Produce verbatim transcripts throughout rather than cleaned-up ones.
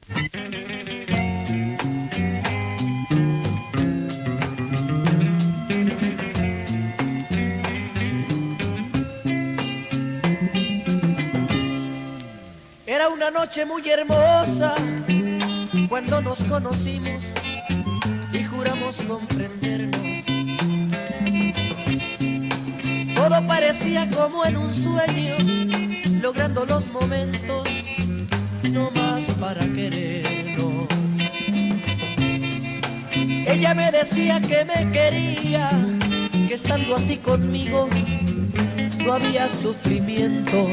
Era una noche muy hermosa cuando nos conocimos y juramos comprendernos. Todo parecía como en un sueño, logrando los momentos no más para querernos. Ella me decía que me quería, que estando así conmigo no había sufrimiento.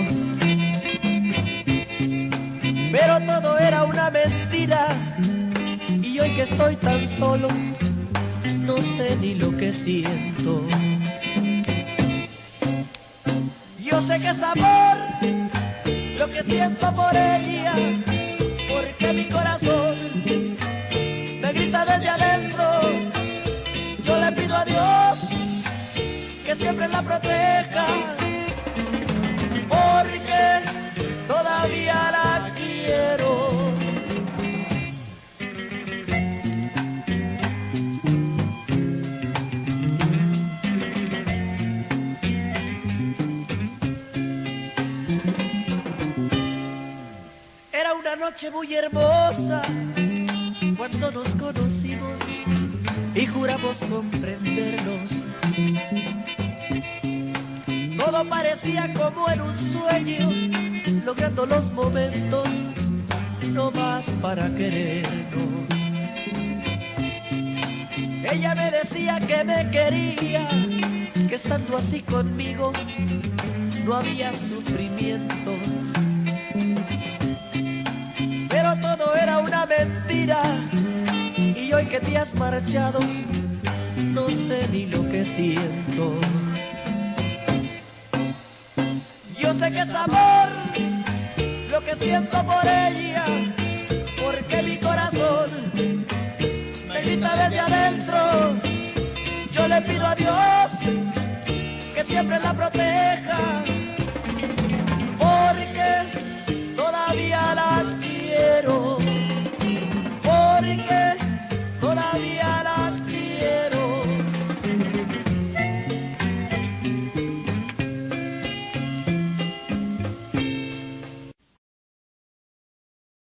Pero todo era una mentira y hoy que estoy tan solo no sé ni lo que siento. Yo sé que es amor lo que siento por ella, porque mi corazón me grita desde adentro. Yo le pido a Dios que siempre la proteja, porque todavía la quiero. Era una noche muy hermosa cuando nos conocimos y juramos comprendernos. Todo parecía como en un sueño, logrando los momentos no más para querernos. Ella me decía que me quería, que estando así conmigo no había sufrimiento. Pero todo era una mentira y hoy que te has marchado no sé ni lo que siento. Yo sé que es amor lo que siento por ella, porque mi corazón me grita desde adentro. Yo le pido a Dios que siempre la proteja,